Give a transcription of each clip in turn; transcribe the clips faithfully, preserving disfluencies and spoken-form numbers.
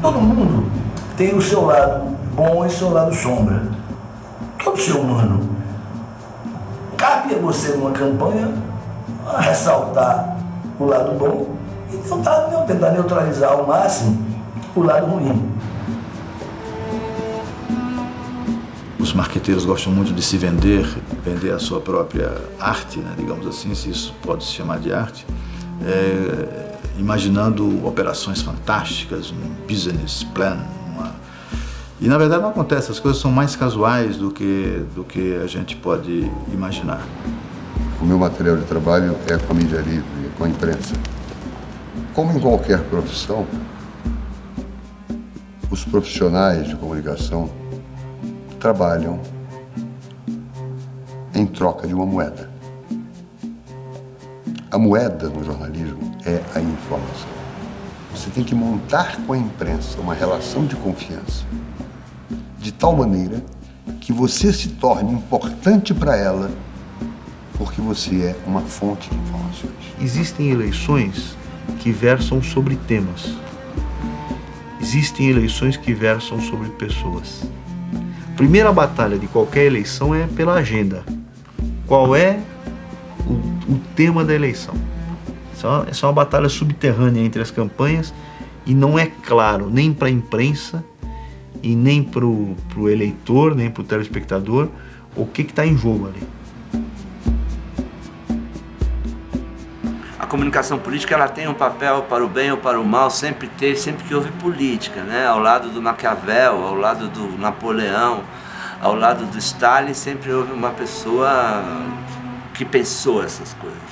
Todo mundo tem o seu lado bom e o seu lado sombra. Todo ser humano. Cabe a você, numa campanha, a ressaltar o lado bom e tentar, tentar neutralizar ao máximo o lado ruim. Os marqueteiros gostam muito de se vender, vender a sua própria arte, né, digamos assim, se isso pode se chamar de arte, é, imaginando operações fantásticas, um business plan. Uma... E na verdade não acontece, as coisas são mais casuais do que, do que a gente pode imaginar. O meu material de trabalho é com a mídia livre, com a imprensa. Como em qualquer profissão, os profissionais de comunicação trabalham em troca de uma moeda. A moeda no jornalismo é a informação. Você tem que montar com a imprensa uma relação de confiança, de tal maneira que você se torne importante para ela, porque você é uma fonte de informações. Existem eleições que versam sobre temas. Existem eleições que versam sobre pessoas. A primeira batalha de qualquer eleição é pela agenda. Qual é o, o tema da eleição? Essa é, uma, essa é uma batalha subterrânea entre as campanhas e não é claro nem para a imprensa e nem para o eleitor, nem para o telespectador o que está em jogo ali. A comunicação política ela tem um papel para o bem ou para o mal, sempre teve, sempre que houve política, né? Ao lado do Maquiavel, ao lado do Napoleão, ao lado do Stalin, sempre houve uma pessoa que pensou essas coisas.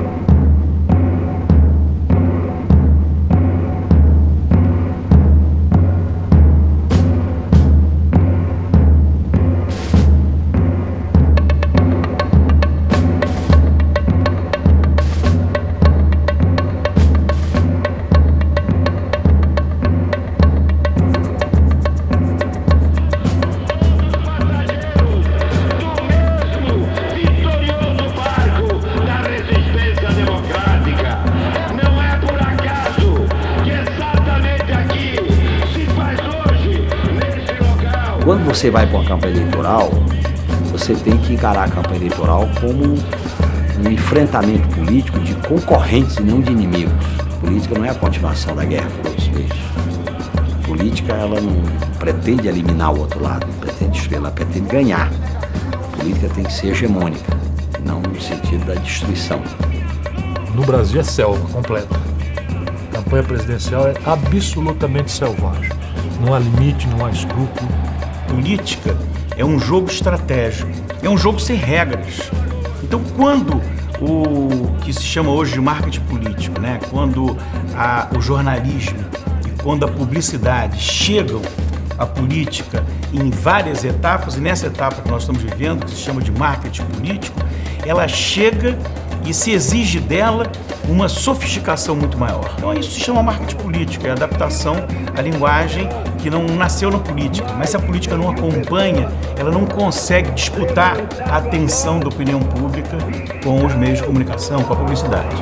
Quando você vai para uma campanha eleitoral, você tem que encarar a campanha eleitoral como um enfrentamento político de concorrentes e não de inimigos. Política não é a continuação da guerra por outros meios. Política, ela não pretende eliminar o outro lado, não pretende destruir, ela pretende ganhar. A política tem que ser hegemônica, não no sentido da destruição. No Brasil é selva completa. A campanha presidencial é absolutamente selvagem. Não há limite, não há escrúpulo. Política é um jogo estratégico, é um jogo sem regras. Então, quando o que se chama hoje de marketing político, né? Quando a, o jornalismo e quando a publicidade chegam à política em várias etapas, e nessa etapa que nós estamos vivendo, que se chama de marketing político, ela chega e se exige dela uma sofisticação muito maior. Então isso se chama marketing político, é a adaptação à linguagem que não nasceu na política, mas se a política não acompanha, ela não consegue disputar a atenção da opinião pública com os meios de comunicação, com a publicidade.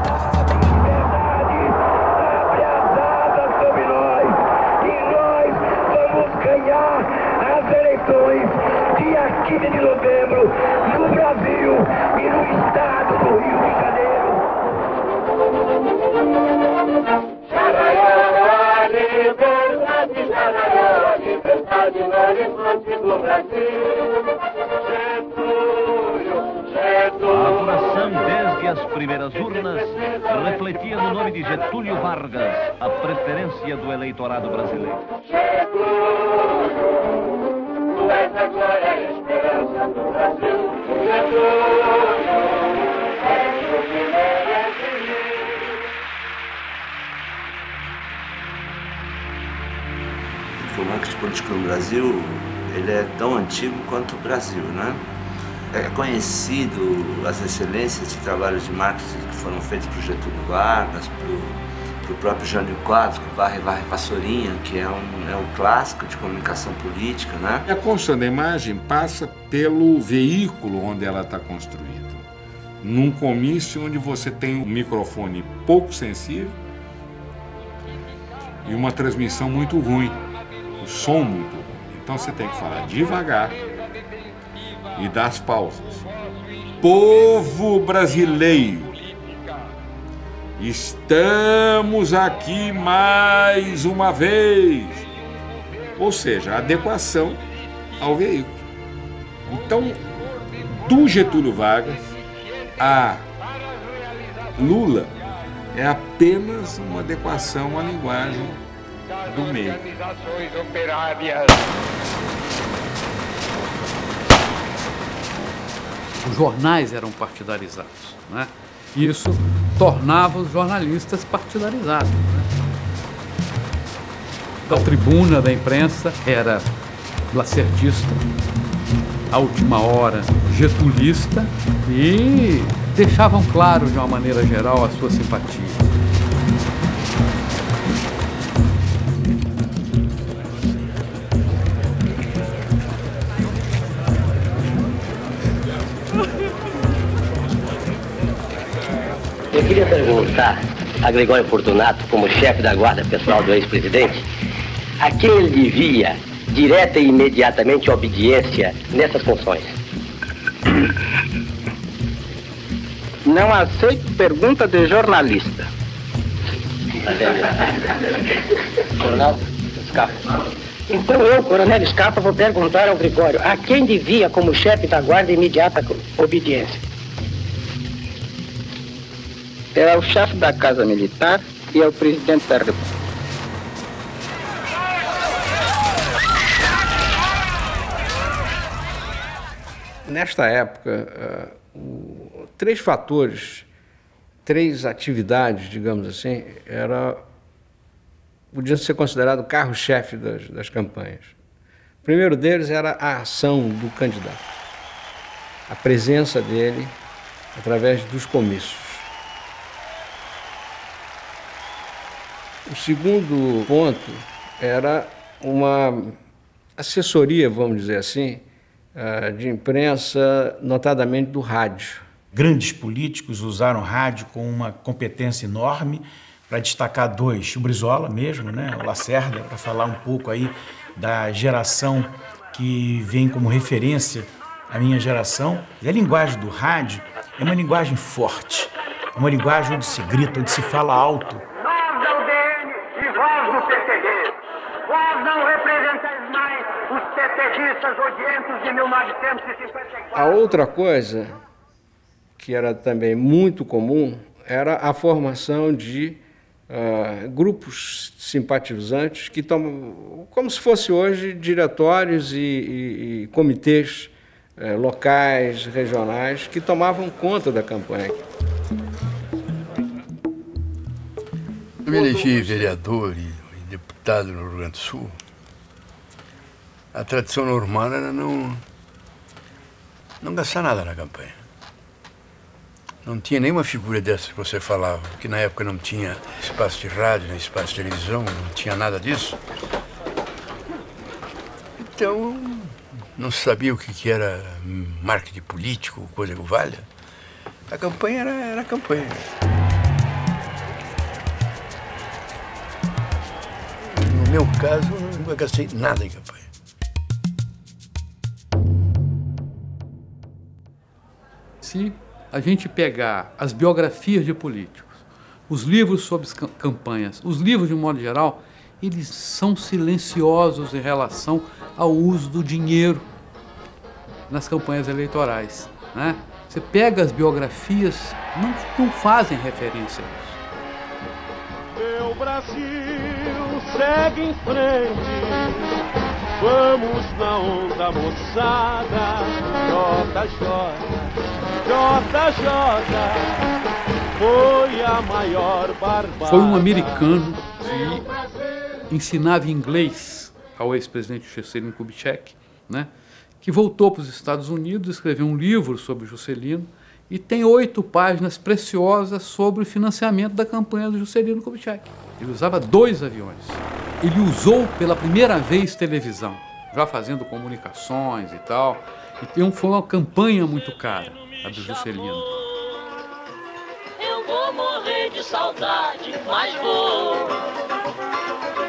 dia quinze de novembro, no Brasil e no estado do Rio de Janeiro. Charaiá, liberdade, charaiá, liberdade no horizonte do Brasil. A apuração desde as primeiras urnas refletia no nome de Getúlio Vargas a preferência do eleitorado brasileiro. Tu és a glória e a esperança do Brasil. Getúlio, és o que merece. O marketing político no Brasil, ele é tão antigo quanto o Brasil, né? É conhecido as excelências de trabalhos de marketing que foram feitos por Getúlio Vargas, para o próprio Jânio Quadros, com Varre, Varre, Vassourinha, que é um, é um clássico de comunicação política, né? A construção da imagem passa pelo veículo onde ela está construída. Num comício onde você tem um microfone pouco sensível e uma transmissão muito ruim, o som muito ruim. Então você tem que falar devagar e dar as pausas. Povo brasileiro, estamos aqui mais uma vez. Ou seja, adequação ao veículo. Então, do Getúlio Vargas a Lula é apenas uma adequação à linguagem do meio. Os jornais eram partidarizados, né? E isso tornava os jornalistas partidarizados, né? A tribuna da imprensa era lacertista, a última hora getulista, e deixavam claro, de uma maneira geral, a sua simpatia. Eu queria perguntar a Gregório Fortunato, como chefe da guarda pessoal do ex-presidente, a quem ele devia direta e imediatamente obediência nessas funções. Não aceito pergunta de jornalista. Coronel Scarpa. Então eu, Coronel Scarpa, vou perguntar ao Gregório a quem devia, como chefe da guarda, imediata obediência. É ao chefe da Casa Militar e ao presidente da República. Nesta época, uh, o, três fatores, três atividades, digamos assim, era, podiam ser considerados o carro-chefe das, das campanhas. O primeiro deles era a ação do candidato, a presença dele através dos comícios. O segundo ponto era uma assessoria, vamos dizer assim, de imprensa, notadamente do rádio. Grandes políticos usaram rádio com uma competência enorme, para destacar dois, o Brizola mesmo, né, o Lacerda, para falar um pouco aí da geração que vem como referência a minha geração. E a linguagem do rádio é uma linguagem forte, é uma linguagem onde se grita, onde se fala alto. Nós da U D N e vós do P T D, vós não representais mais os PTDistas odientos de mil novecentos e cinquenta e quatro. A outra coisa, que era também muito comum, era a formação de uh, grupos simpatizantes que tomam, como se fosse hoje, diretórios e, e, e comitês uh, locais, regionais, que tomavam conta da campanha. Eu me elegi vereador e deputado no Rio Grande do Sul. A tradição normanda era não, não gastar nada na campanha. Não tinha nenhuma figura dessas que você falava, que na época não tinha espaço de rádio, nem espaço de televisão, não tinha nada disso. Então, não sabia o que era marketing político, coisa que valha. A campanha era, era a campanha. No meu caso, eu nunca gastei nada em campanha. Se a gente pegar as biografias de políticos, os livros sobre campanhas, os livros de um modo geral, eles são silenciosos em relação ao uso do dinheiro nas campanhas eleitorais, né? Você pega as biografias, não, não fazem referência a isso. Meu Brasil segue em frente, vamos na onda, moçada, J J, J J, foi a maior barbada. Foi um americano que ensinava inglês ao ex-presidente Juscelino Kubitschek, né, que voltou para os Estados Unidos, escreveu um livro sobre Juscelino e tem oito páginas preciosas sobre o financiamento da campanha do Juscelino Kubitschek. Ele usava dois aviões. Ele usou pela primeira vez televisão, já fazendo comunicações e tal. Então foi uma campanha muito cara, a do Juscelino. Eu vou morrer de saudade, mas vou.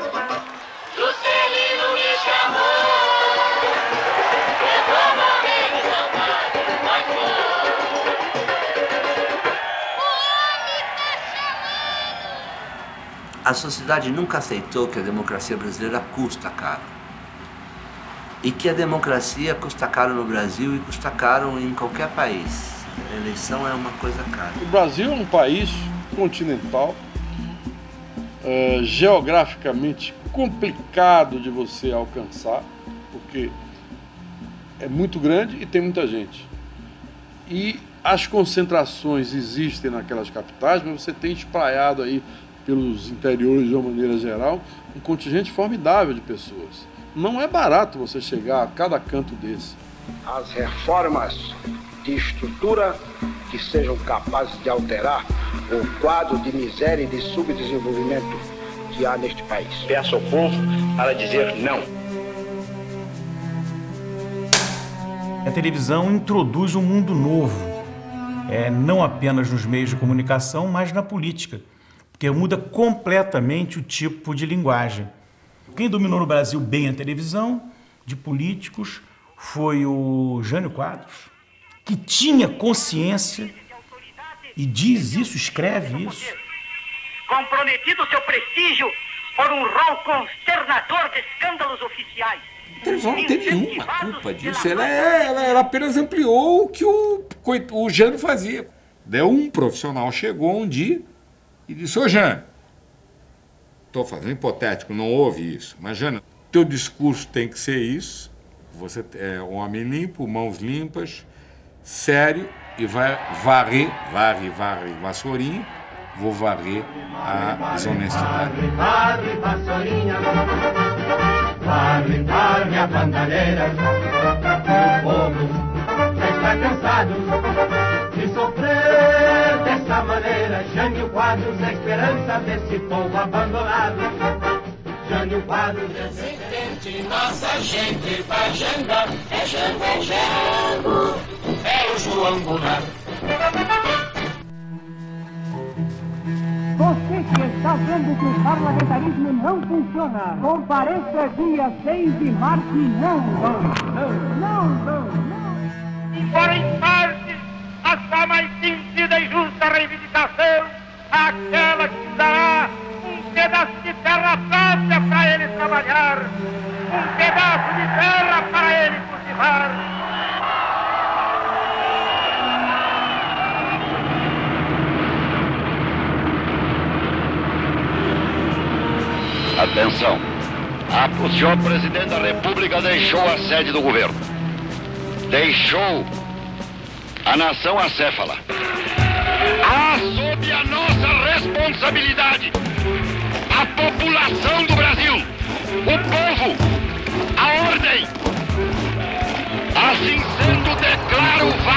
A sociedade nunca aceitou que a democracia brasileira custa caro. E que a democracia custa caro no Brasil e custa caro em qualquer país. A eleição é uma coisa cara. O Brasil é um país continental, uh, geograficamente complicado de você alcançar, porque é muito grande e tem muita gente. E as concentrações existem naquelas capitais, mas você tem espraiado aí pelos interiores de uma maneira geral, um contingente formidável de pessoas. Não é barato você chegar a cada canto desse. As reformas de estrutura que sejam capazes de alterar o quadro de miséria e de subdesenvolvimento que há neste país. Peço ao povo para dizer não. A televisão introduz um mundo novo, é, não apenas nos meios de comunicação, mas na política, porque muda completamente o tipo de linguagem. Quem dominou no Brasil bem a televisão, de políticos, foi o Jânio Quadros, que tinha consciência e diz isso, escreve isso. Comprometido seu prestígio por um rol consternador de escândalos oficiais. A televisão não tem nenhuma culpa disso, ela, é, ela, ela apenas ampliou o que o, o Jânio fazia. Daí um profissional chegou um dia e disse: ô Jânio, estou fazendo hipotético, não houve isso, mas Jânio, teu discurso tem que ser isso, você é um homem limpo, mãos limpas, sério, e vai varrer, varre, varre, vassourinha, vou varrer a desonestidade. Varre, vassourinha, varre, varre a bandalheira, o povo já está cansado de sofrer dessa maneira. Jânio Quadros, a esperança desse povo abandonado. Jânio Quadros, presidente, nossa gente vai jangar. É jango, é jango, é o João Goulart. Você que está vendo que o parlamentarismo não funciona, compareça dia seis de março e não vão, não, não vão, não. Fora em parte a sua mais sentida e justa reivindicação, aquela que dará um pedaço de terra própria para ele trabalhar, um pedaço de terra para ele cultivar. Atenção, o senhor presidente da República deixou a sede do governo, deixou a nação acéfala. Ah, sob a nossa responsabilidade, a população do Brasil, o povo, a ordem. Assim sendo, declaro